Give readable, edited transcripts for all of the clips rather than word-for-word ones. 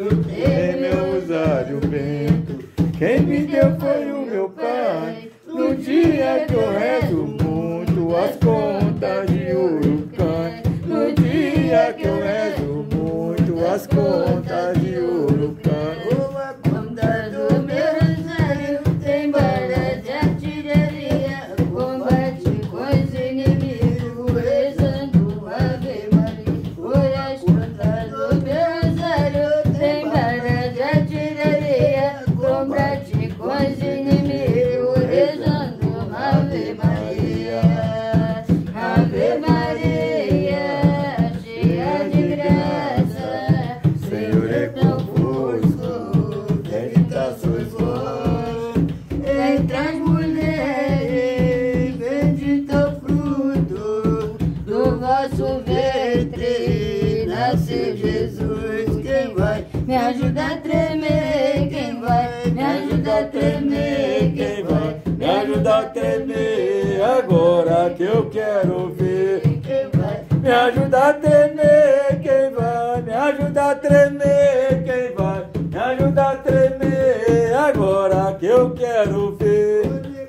Em meu rosário bento, quem me deu foi o meu pai. No dia que eu rezo muito, as contas de ouro caem. No dia que eu rezo muito, as contas de ouro caem. A conta do meu rosário tem bala de artilharia. Combate com os inimigos, rezando Ave Maria. As contas do meu rosário tem bala de artilharia. Combate com os inimigos, rezando Ave Maria. Ave Maria, cheia de graça, Senhor é convosco, bendita sois vós. entre as mulheres, bendito é o fruto do vosso ventre. Nasceu Jesus, quem vai me ajudar a tremer? Quem vai me ajudar a tremer? Quem vai me ajudar a tremer agora que eu quero ver? Quem vai Me ajudar a tremer, quem vai me ajudar a tremer? Quem vai me ajudar a tremer agora que eu quero ver?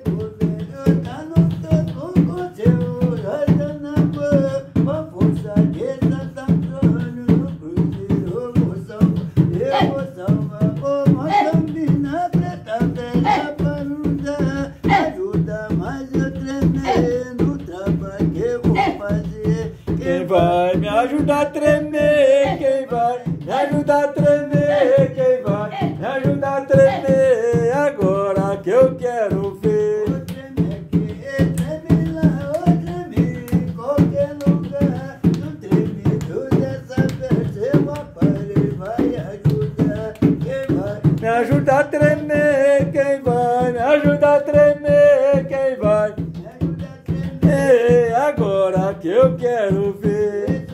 Quem vai me ajudar a tremer? Quem vai me ajudar a tremer? Quem vai me ajudar a tremer agora que eu quero ver? Me ajudar a tremer, quem vai me ajudar a tremer? Quem vai? Agora que eu quero ver.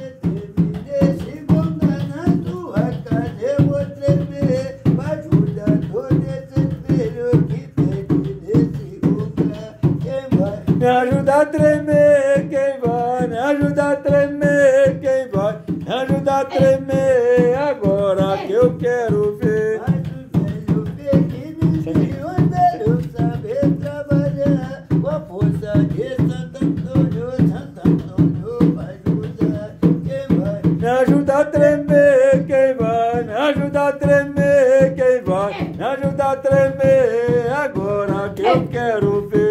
Me ajudar a tremer, quem vai? Me ajudar a tremer, quem vai? Me ajudar a tremer agora que eu quero ver. Me ajudar a tremer, quem vai? Me ajudar a tremer, quem vai? Me ajudar a tremer agora que eu quero ver.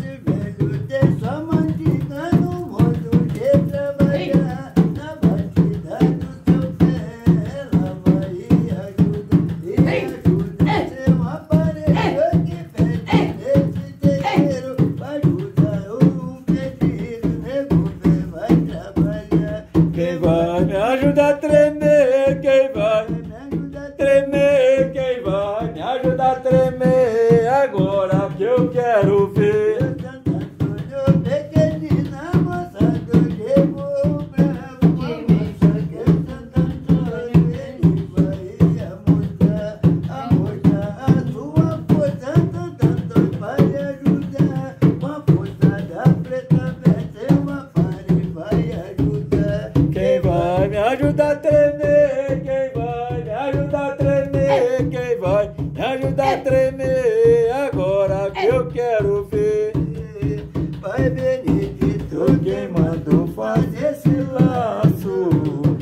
Quem vai me ajudar a tremer? Quem vai tremer? Quem vai me ajudar a tremer agora que eu quero ver? Quem vai me ajudar a tremer? Quem vai me ajudar a tremer? Quem vai me ajudar a tremer agora que eu quero ver? Pai Benedito, Quem mandou fazer esse laço?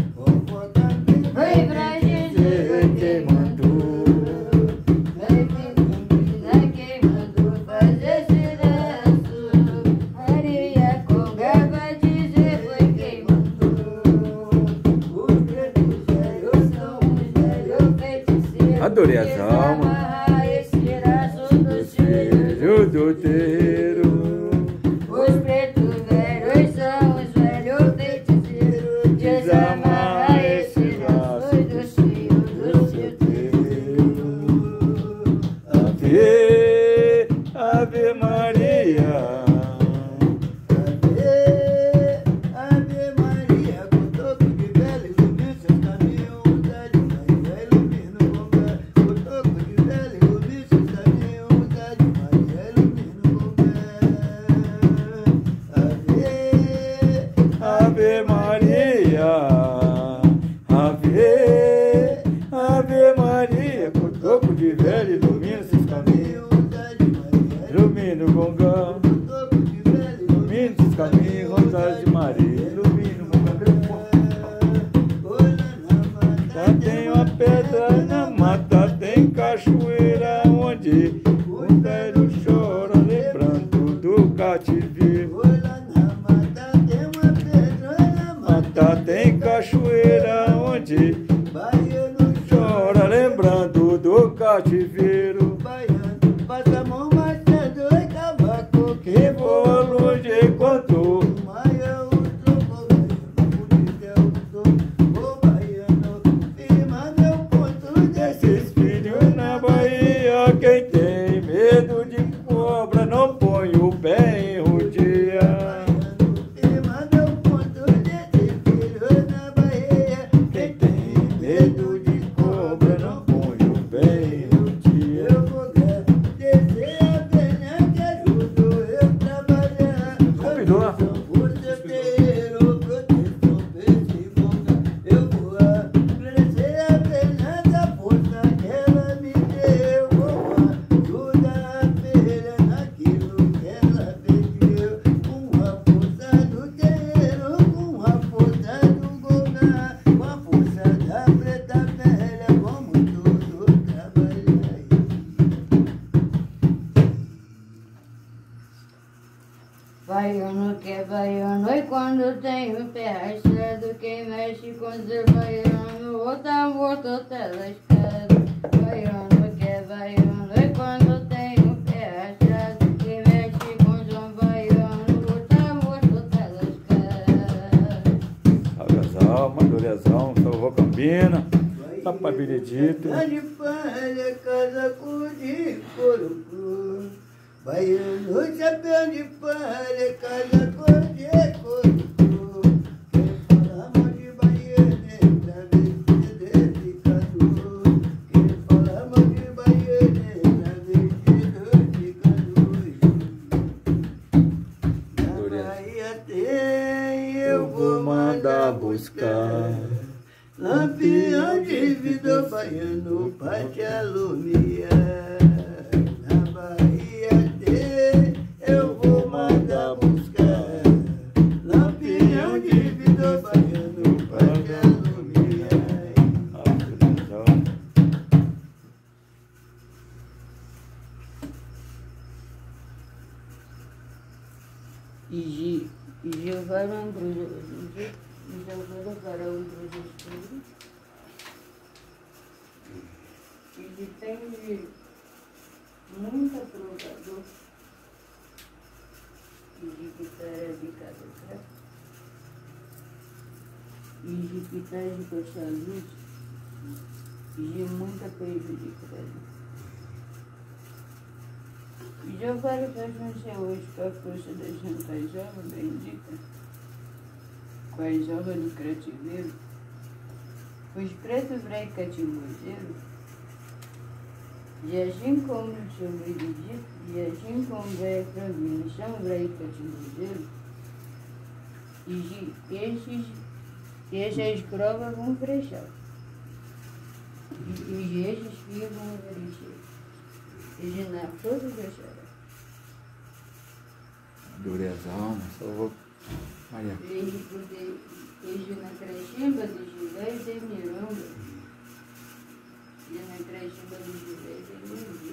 vai pra Jesus, Quem mandou? vai menina, quem mandou fazer esse laço? Maria Conga vai dizer, foi quem mandou. Os pretos velhos são os velhos feiticeiros. Adorei as almas. Desamarra esse laço dos filhos. Filho do terreiro. Os pretos velhos são os velhos feiticeiros. Desamarra esse laço dos filhos do seu Ave, Ave Maria. Ave Maria, com toco de vela, ilumina seus caminhos. Dá de mais velho, ilumina o lugar. Com toco de Maria, com toco de velho, ilumina esses caminhos. Ilumina o gongão, ilumina esses caminhos. Rosário de Maria, ilumina o gongão. Já tem uma pedra na mata, tem cachoeira onde o velho chora, lembrando do cativeiro. Tem cachoeira onde baiano chora, lembrando do cativeiro. Baiano passa a mão matando e cavaco que voa longe enquanto maia o troco, o baiano firma meu ponto desses filhos na Bahia. Quem tem medo de cobra não põe o pé em rodia. Baiano que é baiano, e quando tem o pé rachado, quem mexe com seu baiano, ou tá morto ou tá lascado. Baiano que é baiano, e quando tem o pé rachado, quem mexe com seu baiano, ou tá morto ou tá lascado. Salve as almas, glória às almas, salvou Campina, Papai Benedito. De palha, casa com de couro. Baiano, chapéu de palha, casa cor de couro. Quem fala mal de baiano, entra vestido de cadu. Quem fala mal de baiano, entra vestido de cadu. Na Bahia tem, eu vou mandar buscar lampião de vidro baiano pra te alumiar. E eu vou um bruxo, eu vou para um bruxo escuro. E tem muita provador. E de guitarra de cada e de guitarra de coxar luz. E de muita peixe de crédito. E eu quero fazer hoje com a força da Santa Jova bendita, com a Jova do Crativeiro, os pretos vrei catimbozeiro, e assim como o sobredito, e assim como vrei pra mim, são vrei catimbozeiro, e essas provas vão fechar, e esses filhos vão verificar. E de na todos deixaram. Glória às almas, salvou Maria. E na crechimba de José e de Miranda. E na crechimba de José e de Miranda.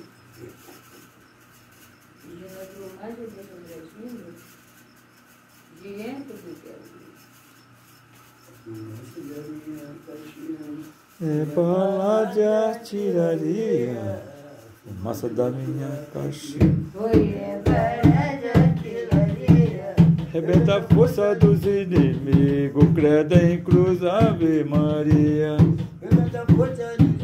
E na plumagem dessa crechimba, diante do que é bala de artilharia, fumaça da minha caixinha. foi bala de artilharia. Rebenta a força dos inimigos, credo em cruz, Ave Maria. Rebenta a força